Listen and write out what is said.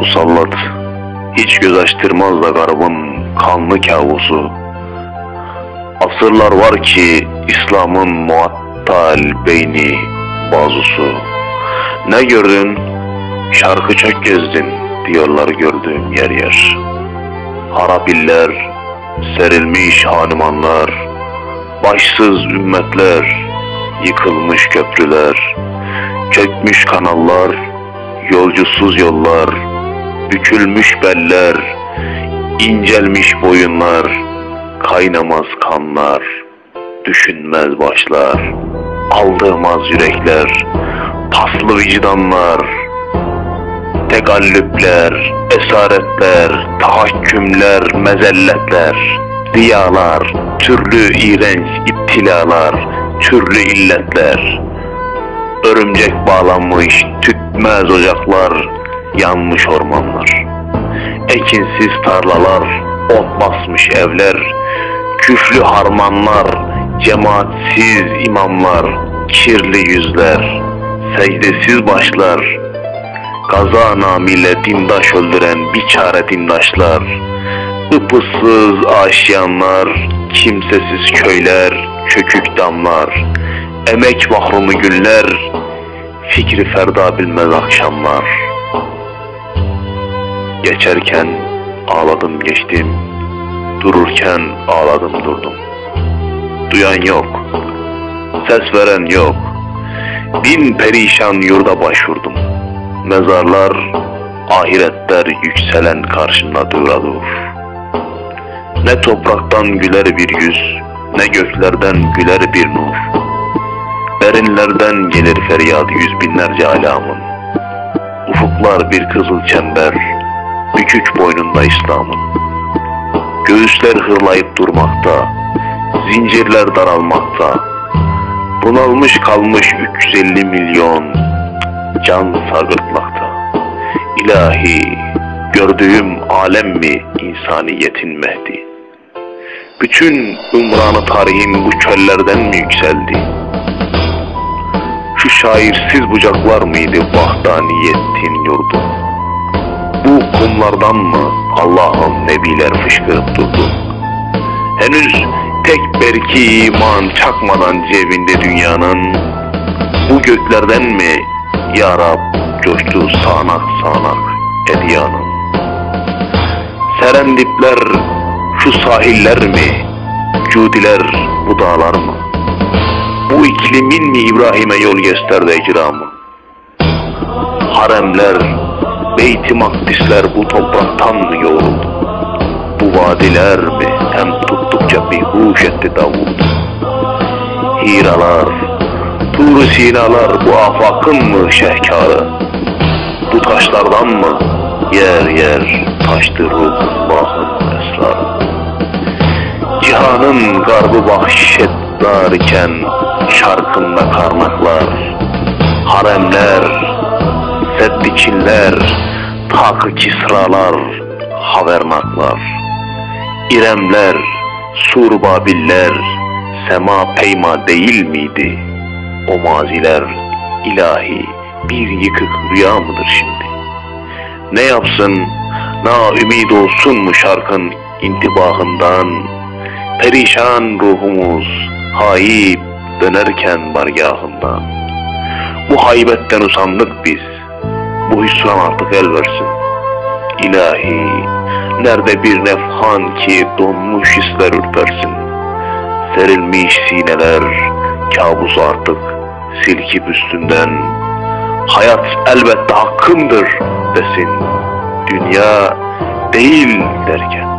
Musallat hiç göz açtırmaz da garibin kanlı kabusu. Asırlar var ki İslam'ın muattal beyni bazusu. Ne gördün? Şarkı çok gezdin diyorlar gördüğüm yer yer. Harabiller, serilmiş hanumanlar, başsız ümmetler, yıkılmış köprüler, çökmüş kanallar, yolcusuz yollar, bükülmüş beller, incelmiş boyunlar, kaynamaz kanlar, düşünmez başlar, aldırmaz yürekler, paslı vicdanlar, tegallüpler, esaretler, tahakkümler, mezelletler, riyalar, türlü iğrenç iptilalar, türlü illetler, örümcek bağlanmış tütmez ocaklar, yanmış ormanlar, ekinsiz tarlalar, ot basmış evler, küflü harmanlar, cemaatsiz imamlar, kirli yüzler, secdesiz başlar, kaza namıyla dindaş öldüren biçare dindaşlar, ıpıssız aşiyanlar, kimsesiz köyler, çökük damlar, emek mahrumu günler, fikri ferda bilmez akşamlar. Geçerken ağladım geçtim, dururken ağladım durdum. Duyan yok, ses veren yok, bin perişan yurda başvurdum. Mezarlar, ahiretler yükselen karşımda duradur. Ne topraktan güler bir yüz, ne göklerden güler bir nur. Derinlerden gelir feryat yüz binlerce alamın. Ufuklar bir kızıl çember, bükük boynunda İslam'ın. Göğüsler hırlayıp durmakta, zincirler daralmakta. Bunalmış kalmış 350 milyon can sargıtmakta. İlahi, gördüğüm alem mi insaniyetin Mehdi? Bütün ümranı tarihin bu çöllerden mi yükseldi? Şu şairsiz bucaklar mıydı vahdaniyetin yurdu? Bu kumlardan mı Allah'ın nebiler fışkırıp durdu? Henüz tek berki iman çakmadan cebinde dünyanın, bu göklerden mi ya Rab coştu sağanak sağanak edyanın? Serendipler şu sahiller mi, cudiler bu dağlar mı? Bu iklimin mi İbrahim'e yol gösterdi icramı? Haremler, Beyt-i Makdisler bu topraktan mı yoğruldu? Bu vadiler mi hem tuttukça bir huş etti Davud? Hiralar, Tur-u Sinalar bu afakın mı şehkarı? Bu taşlardan mı yer yer taştı ruhullahın esrarı? Cihanın garbı vahşetler iken şarkında karnaklar, haremler, Seddi Çinler, Takı Kisralar, Havernaklar, İremler, Sur Babiller, Sema Peyma değil miydi? O maziler ilahi bir yıkık rüya mıdır şimdi? Ne yapsın, naümid olsun mu şarkın intibahından? Perişan ruhumuz haib dönerken bargahından. Bu haybetten usandık biz, bu hüsran artık el versin. İlahi, nerede bir nefhan ki donmuş hisler ürpersin. Serilmiş sineler, kabus artık silkip üstünden. Hayat elbette hakkımdır desin, dünya değil derken.